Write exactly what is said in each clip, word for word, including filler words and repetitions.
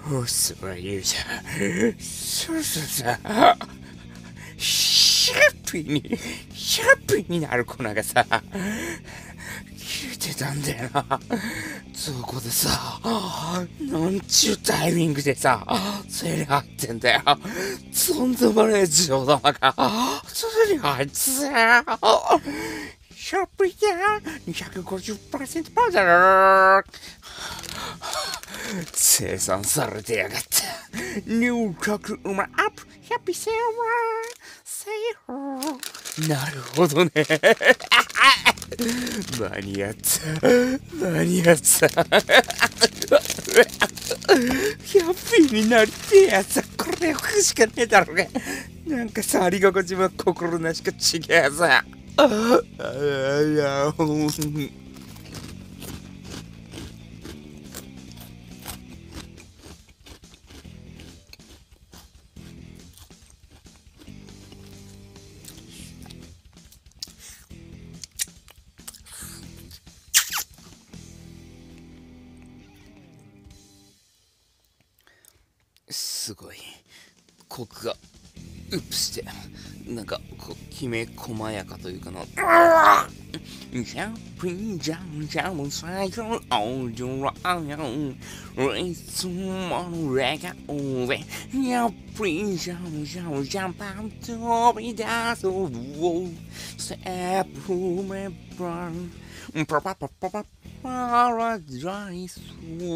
おすば勇者。そうそうさ、ハッピーに、ハッピーになる粉がさ、消えてたんだよな。そこでさ、なんちゅうタイミングでさ、それに入ってんだよ。とんでもねえ冗談が、それに入ってさ、ハッピーだ !にひゃくごじゅっパーセント パウダー生産されてやがった。入国うまアップ、ハッピーセーラー、セーラー。なるほどね。間に合った。間に合った。ハッピーになりてえやつはこれを食うしかねえだろうが。なんか触り心地も心なしか違えさ。ああ、いや、ほん。すごいコクがウップして、なんかこうきめ細やかというかな。ジャンプンジャンジャン最高青空よいつもの笑顔でやっぱりジャンジャンジャンパン飛び出そうセープメバンパパパパパパラダイス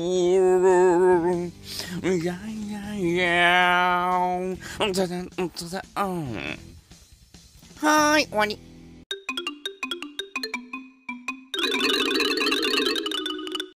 いやいやいやだだだだはーい終わり。